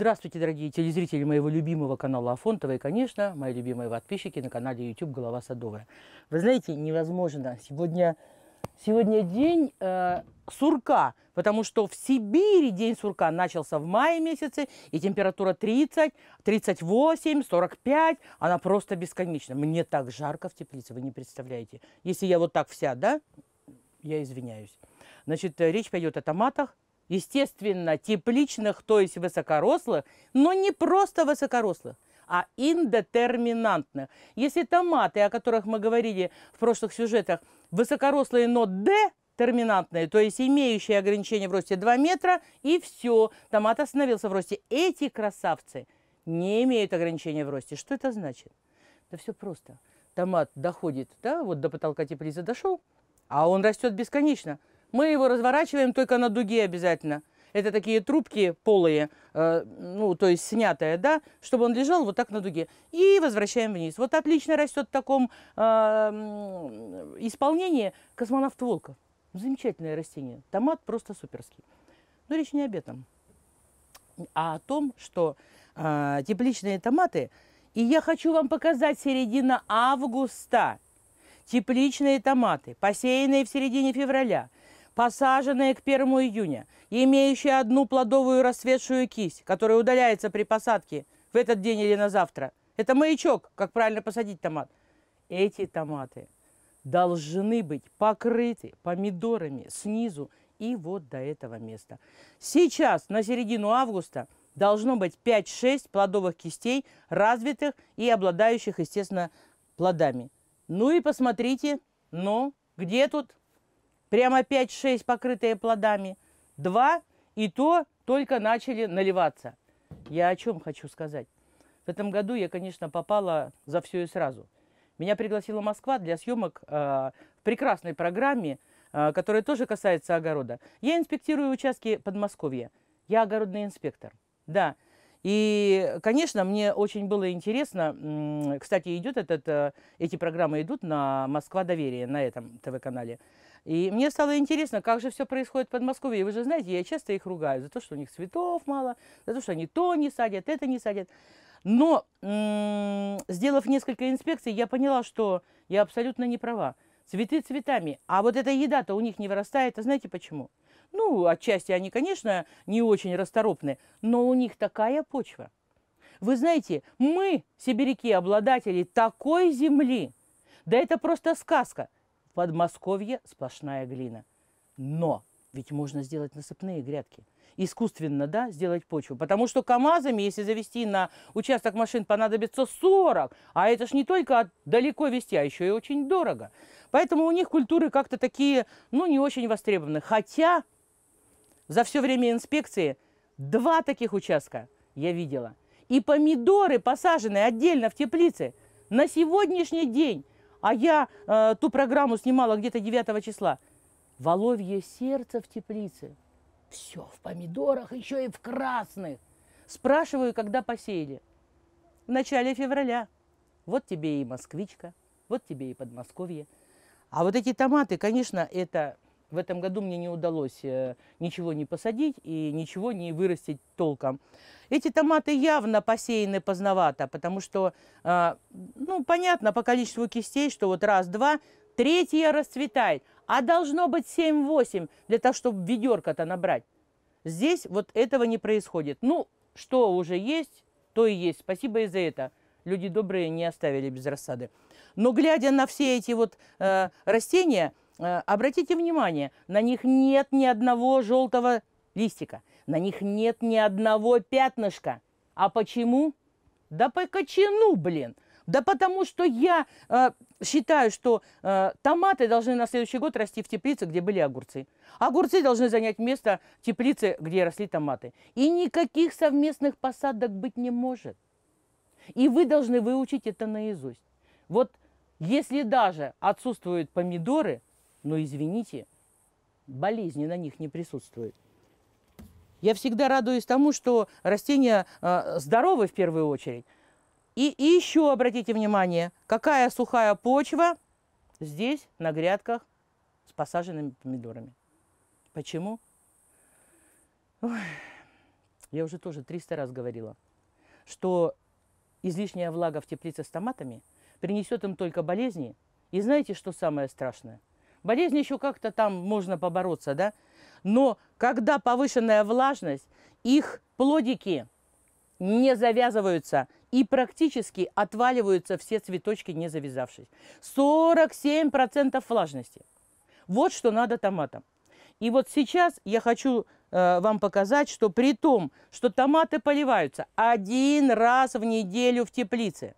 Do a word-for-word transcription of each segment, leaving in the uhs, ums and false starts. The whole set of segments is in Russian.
Здравствуйте, дорогие телезрители моего любимого канала Афонтова и, конечно, мои любимые подписчики на канале YouTube «Голова садовая». Вы знаете, невозможно. Сегодня, сегодня день э, сурка, потому что в Сибири день сурка начался в мае месяце, и температура тридцать, тридцать восемь, сорок пять, она просто бесконечна. Мне так жарко в теплице, вы не представляете. Если я вот так вся, да, я извиняюсь. Значит, речь пойдет о томатах. Естественно, тепличных, то есть высокорослых, но не просто высокорослых, а индетерминантных. Если томаты, о которых мы говорили в прошлых сюжетах, высокорослые, но детерминантные, то есть имеющие ограничение в росте два метра, и все, томат остановился в росте. Эти красавцы не имеют ограничения в росте. Что это значит? Да все просто. Томат доходит, да, вот до потолка теплицы дошел, а он растет бесконечно. Мы его разворачиваем только на дуге обязательно. Это такие трубки полые, э, ну, то есть снятые, да, чтобы он лежал вот так на дуге. И возвращаем вниз. Вот отлично растет в таком э, исполнении космонавт Волков. Замечательное растение. Томат просто суперский. Но речь не об этом, а о том, что э, тепличные томаты, и я хочу вам показать середина августа, тепличные томаты, посеянные в середине февраля, посаженные к первому июня, имеющие одну плодовую расцветшую кисть, которая удаляется при посадке в этот день или на завтра. Это маячок, как правильно посадить томат. Эти томаты должны быть покрыты помидорами снизу и вот до этого места. Сейчас, на середину августа, должно быть пять-шесть плодовых кистей, развитых и обладающих, естественно, плодами. Ну и посмотрите, ну, где тут? Прямо пять-шесть покрытые плодами. Два, и то только начали наливаться. Я о чем хочу сказать. В этом году я, конечно, попала за все и сразу. Меня пригласила Москва для съемок э, в прекрасной программе, э, которая тоже касается огорода. Я инспектирую участки Подмосковья. Я огородный инспектор. Да. И, конечно, мне очень было интересно, кстати, идет этот, эти программы идут на «Москва. Доверие», на этом ТВ-канале. И мне стало интересно, как же все происходит в Подмосковье. И вы же знаете, я часто их ругаю за то, что у них цветов мало, за то, что они то не садят, это не садят. Но, сделав несколько инспекций, я поняла, что я абсолютно не права. Цветы цветами, а вот эта еда-то у них не вырастает. А знаете почему? Ну, отчасти они, конечно, не очень расторопны, но у них такая почва. Вы знаете, мы, сибиряки, обладатели такой земли, да это просто сказка. В Подмосковье сплошная глина. Но ведь можно сделать насыпные грядки. Искусственно, да, сделать почву. Потому что КАМАЗами, если завести на участок машин, понадобится сорок. А это ж не только далеко везти, а еще и очень дорого. Поэтому у них культуры как-то такие, ну, не очень востребованы. Хотя за все время инспекции два таких участка я видела. И помидоры, посаженные отдельно в теплице, на сегодняшний день, а я э, ту программу снимала где-то девятого числа, воловье сердце в теплице. Все в помидорах, еще и в красных. Спрашиваю, когда посеяли. В начале февраля. Вот тебе и москвичка, вот тебе и Подмосковье. А вот эти томаты, конечно, это... В этом году мне не удалось э, ничего не посадить и ничего не вырастить толком. Эти томаты явно посеяны поздновато, потому что, э, ну, понятно по количеству кистей, что вот раз, два, третья расцветает, а должно быть семь-восемь для того, чтобы ведерко-то набрать. Здесь вот этого не происходит. Ну, что уже есть, то и есть. Спасибо и за это. Люди добрые не оставили без рассады. Но глядя на все эти вот э, растения... Обратите внимание, на них нет ни одного желтого листика, на них нет ни одного пятнышка. А почему? Да по кочану, блин. Да потому что я э, считаю, что э, томаты должны на следующий год расти в теплице, где были огурцы. Огурцы должны занять место теплицы, где росли томаты. И никаких совместных посадок быть не может. И вы должны выучить это наизусть. Вот если даже отсутствуют помидоры, но, извините, болезни на них не присутствуют. Я всегда радуюсь тому, что растения э, здоровы в первую очередь. И, и еще обратите внимание, какая сухая почва здесь, на грядках, с посаженными помидорами. Почему? Ой. я уже тоже триста раз говорила, что излишняя влага в теплице с томатами принесет им только болезни. И знаете, что самое страшное? Болезни еще как-то там можно побороться, да? Но когда повышенная влажность, их плодики не завязываются и практически отваливаются все цветочки, не завязавшись. сорок семь процентов влажности. Вот что надо томатам. И вот сейчас я хочу э, вам показать, что при том, что томаты поливаются один раз в неделю в теплице,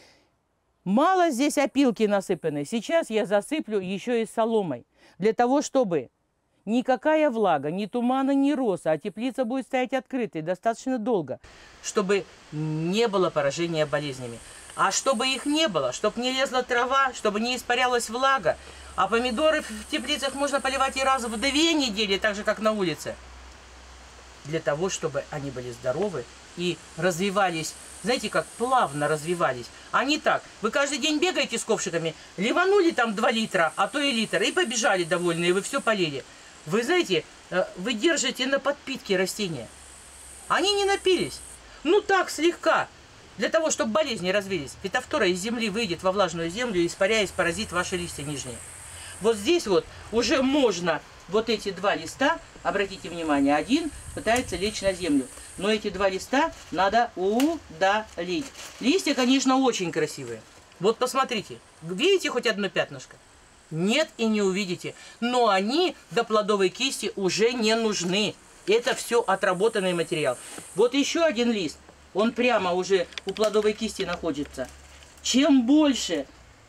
мало здесь опилки насыпаны. Сейчас я засыплю еще и соломой, для того, чтобы никакая влага, ни тумана, ни роса, а теплица будет стоять открытой достаточно долго, чтобы не было поражения болезнями. А чтобы их не было, чтобы не лезла трава, чтобы не испарялась влага, а помидоры в теплицах можно поливать и раз в две недели, так же, как на улице, для того, чтобы они были здоровы и развивались, знаете, как плавно развивались. А не так. Вы каждый день бегаете с ковшиками, ливанули там два литра, а то и литр, и побежали довольные, вы все полили. Вы знаете, вы держите на подпитке растения. Они не напились. Ну так, слегка. Для того, чтобы болезни развились. Фитофтора из земли выйдет во влажную землю, испаряясь, поразит ваши листья нижние. Вот здесь вот уже можно вот эти два листа, обратите внимание, один пытается лечь на землю. Но эти два листа надо удалить. Листья, конечно, очень красивые. Вот посмотрите, видите хоть одно пятнышко? Нет и не увидите. Но они до плодовой кисти уже не нужны. Это все отработанный материал. Вот еще один лист. Он прямо уже у плодовой кисти находится. Чем больше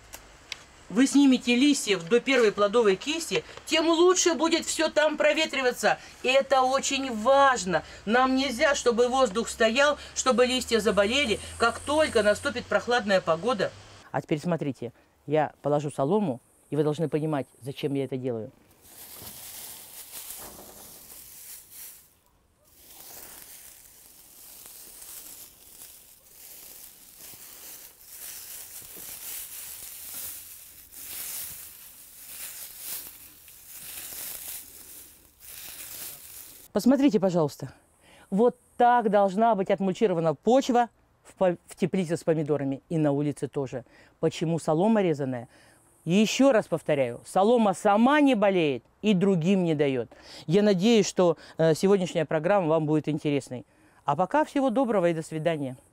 вы снимете листьев до первой плодовой кисти, тем лучше будет все там проветриваться. И это очень важно. Нам нельзя, чтобы воздух стоял, чтобы листья заболели, как только наступит прохладная погода. А теперь смотрите, я положу солому, и вы должны понимать, зачем я это делаю. Посмотрите, пожалуйста. Вот так должна быть отмульчирована почва в, в теплице с помидорами и на улице тоже. Почему солома резаная? И еще раз повторяю, солома сама не болеет и другим не дает. Я надеюсь, что э, сегодняшняя программа вам будет интересной. А пока всего доброго и до свидания.